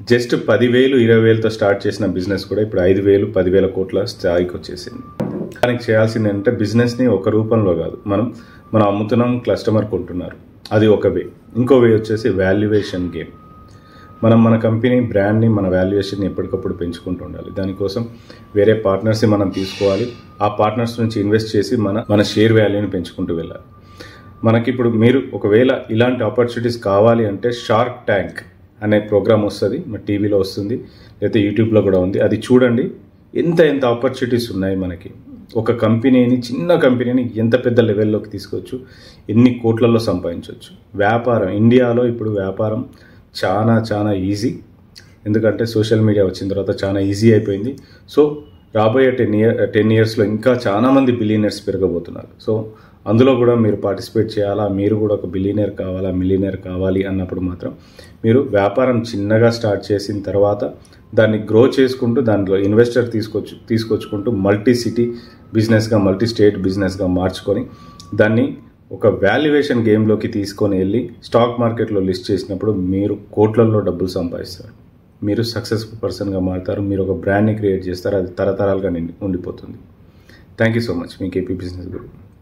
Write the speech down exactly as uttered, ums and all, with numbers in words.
Just పదివేలు ఇరవై వేలతో స్టార్ట్ చేసిన బిజినెస్ కూడా ఇప్పుడు ఐదు వేలు పదివేల కోట్ల స్థాయికి వచ్చేసింది. దానికి చేయాల్సింది ఏంటంటే బిజినెస్ని ఒక రూపంలో కాదు, మనం మనం అమ్ముతున్నాం, కస్టమర్ కొంటున్నారు, అది ఒక వే. ఇంకో వే వచ్చేసి వాల్యుయేషన్ గేమ్. మనం మన కంపెనీ బ్రాండ్ని, మన వాల్యుయేషన్ని ఎప్పటికప్పుడు పెంచుకుంటూ ఉండాలి. దానికోసం వేరే పార్ట్నర్స్ని మనం తీసుకోవాలి. ఆ పార్ట్నర్స్ నుంచి ఇన్వెస్ట్ చేసి మన మన షేర్ వాల్యూని పెంచుకుంటూ వెళ్ళాలి. మనకి ఇప్పుడు మీరు ఒకవేళ ఇలాంటి ఆపర్చునిటీస్ కావాలి అంటే షార్క్ ట్యాంక్ అనే ప్రోగ్రామ్ వస్తుంది, మన టీవీలో వస్తుంది, లేకపోతే యూట్యూబ్లో కూడా ఉంది. అది చూడండి. ఎంత ఎంత ఆపర్చునిటీస్ ఉన్నాయి మనకి. ఒక కంపెనీని, చిన్న కంపెనీని ఎంత పెద్ద లెవెల్లోకి తీసుకోవచ్చు, ఎన్ని కోట్లలో సంపాదించవచ్చు. వ్యాపారం ఇండియాలో ఇప్పుడు వ్యాపారం చాలా చాలా ఈజీ. ఎందుకంటే సోషల్ మీడియా వచ్చిన తర్వాత చాలా ఈజీ అయిపోయింది. సో రాబోయే టెన్ ఇయర్ టెన్ ఇయర్స్లో ఇంకా చాలామంది బిలియనర్స్ పెరగబోతున్నారు. సో అందులో కూడా మీరు పార్టిసిపేట్ చేయాలా, మీరు కూడా ఒక బిలియనర్ కావాలా, మిలియనర్ కావాలి అన్నప్పుడు మాత్రం మీరు వ్యాపారం చిన్నగా స్టార్ట్ చేసిన తర్వాత దాన్ని గ్రో చేసుకుంటూ దాంట్లో ఇన్వెస్టర్ తీసుకొచ్చు తీసుకొచ్చుకుంటూ మల్టీ సిటీ బిజినెస్గా, మల్టీ స్టేట్ బిజినెస్గా మార్చుకొని దాన్ని ఒక వాల్యుయేషన్ గేమ్లోకి తీసుకొని వెళ్ళి స్టాక్ మార్కెట్లో లిస్ట్ చేసినప్పుడు మీరు కోట్లలో డబ్బులు సంపాదిస్తారు. మీరు సక్సెస్ఫుల్ పర్సన్గా మారుతారు. మీరు ఒక బ్రాండ్ని క్రియేట్ చేస్తారు. అది తరతరాలుగా ఉండిపోతుంది. Thank you so much. మీ కేపీ బిజినెస్ గురు.